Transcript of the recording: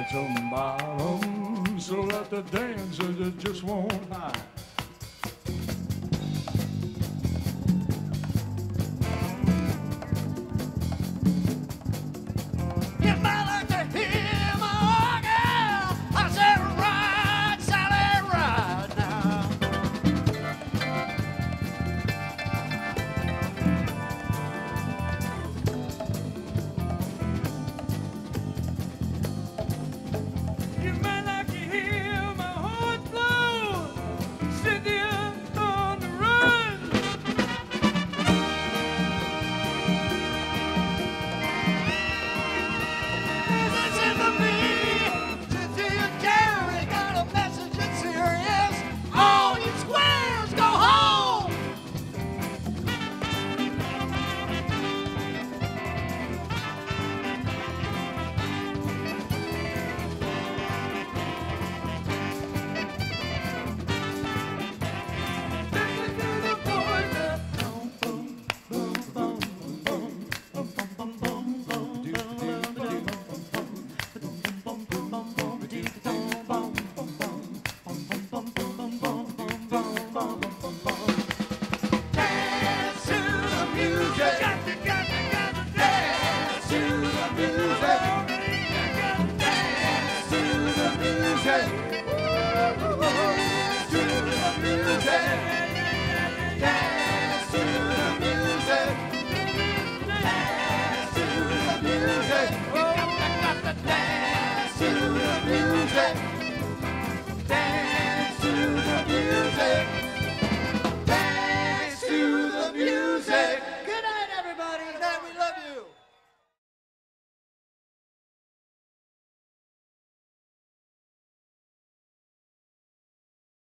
at some bottom so that the dancers just won't hide. You might like to hear my organ. I said ride, Sally, ride now. You might like to hear my heart blow, sit there on the run. Listen to me, since you carry got a message that's serious. All you squares go home. Listen to the boys that boom, boom, boom, boom, boom, boom, boom, boom, boom, dance to the music. Dance to the music. Dance to the music. Dance to the music. Dance